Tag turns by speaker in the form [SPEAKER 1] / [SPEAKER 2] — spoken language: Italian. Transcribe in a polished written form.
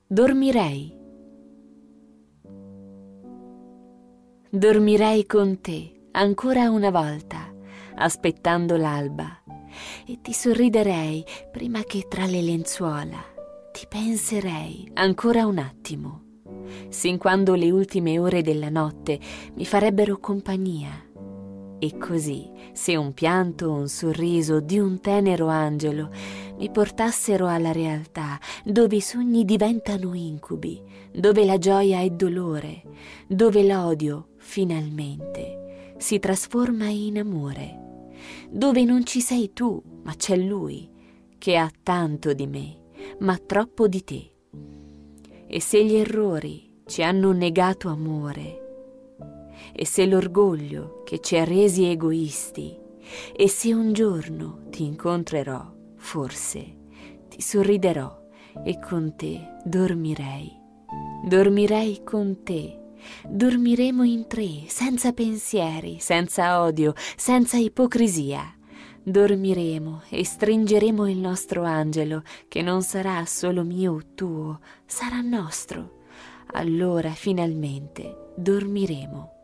[SPEAKER 1] dormirei. Dormirei con te ancora una volta, aspettando l'alba, e ti sorriderei prima che tra le lenzuola ti penserei ancora un attimo, sin quando le ultime ore della notte mi farebbero compagnia. E così, se un pianto o un sorriso di un tenero angelo mi portassero alla realtà, dove i sogni diventano incubi, dove la gioia è dolore, dove l'odio, finalmente, si trasforma in amore, dove non ci sei tu, ma c'è lui, che ha tanto di me, ma troppo di te. E se gli errori ci hanno negato amore, e se l'orgoglio che ci ha resi egoisti, e se un giorno ti incontrerò, forse ti sorriderò e con te dormirei. Dormirei con te. Dormiremo in tre, senza pensieri, senza odio, senza ipocrisia. Dormiremo e stringeremo il nostro angelo, che non sarà solo mio o tuo, sarà nostro. Allora finalmente dormiremo.